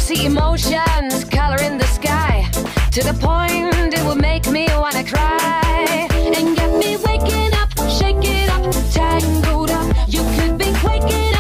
see emotions coloring the sky to the point it would make me wanna cry and get me waking up, shaking up, tangled up. You could be waking